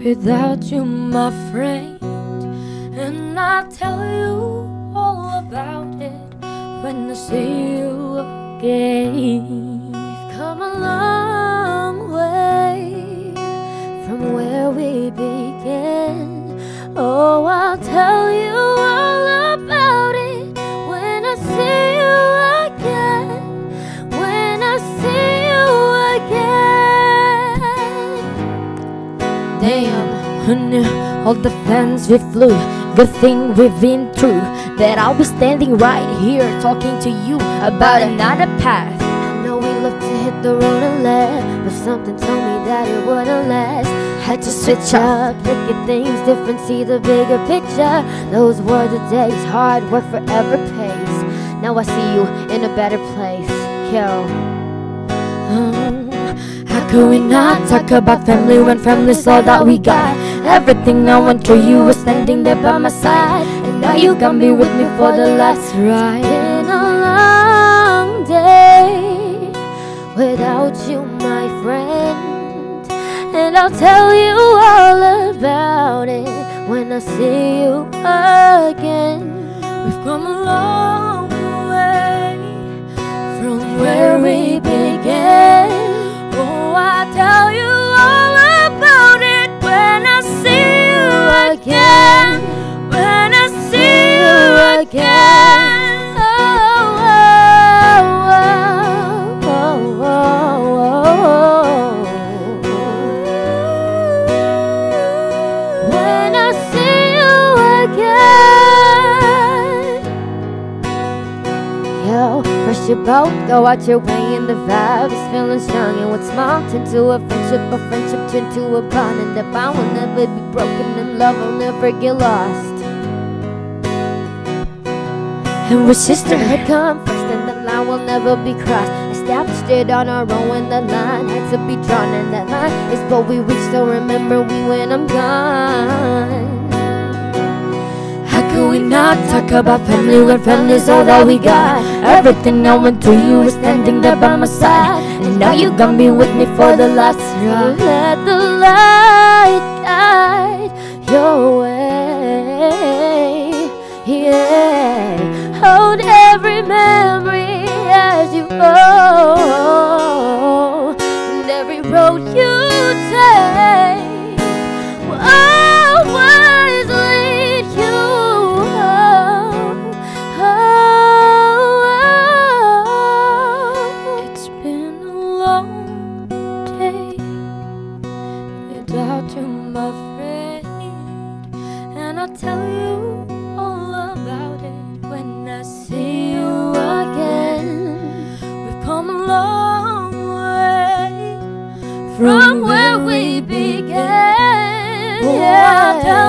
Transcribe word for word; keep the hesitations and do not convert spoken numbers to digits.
without you, my friend. And I'll tell you all about it when I see you again. We've come a long way from where we began. Oh, I'll tell you all about it when I see you again. When I see you again. Damn, honey, all the plans we flew. Good thing we've been through, that I'll be standing right here talking to you about another path. I know we love to hit the road and laugh, but something told me that it wouldn't last. Had to switch up, look at things different, see the bigger picture. Those were the days, hard work forever pays. Now I see you in a better place, yo. um, How could we not talk about family when family's all that we got? Everything I went through, you were standing there by my side, and now you got me with me for the last ride. It's been a long day without you, my friend, and I'll tell you all about it when I see you again. We've come a long way from where we began. Oh, I'll tell you all about it when I see you again. When I see you again. Oh, oh, oh, oh, oh, oh. When I see you again. Yo, first you both go out your way and the vibe is feeling strong, and what's small turn to a friendship, a friendship turn to a bond, and the bond will never be broken, and love will never get lost. And with sisterhood come first, and the line will never be crossed. Established it on our own when the line had to be drawn, and that line is what we reach, so remember me when I'm gone. How could we not talk about family when family's all that we got? Everything I went through, you were standing there by my side, and now you got me with me for the last ride. Let the light guide your way, yeah. Hold every memory as you go, and every road you take will always lead you home. Oh, it's been a long day without you, my friend, and I'll tell you all about it when I see you again. We've come a long way from where we began. Yeah, I'll tell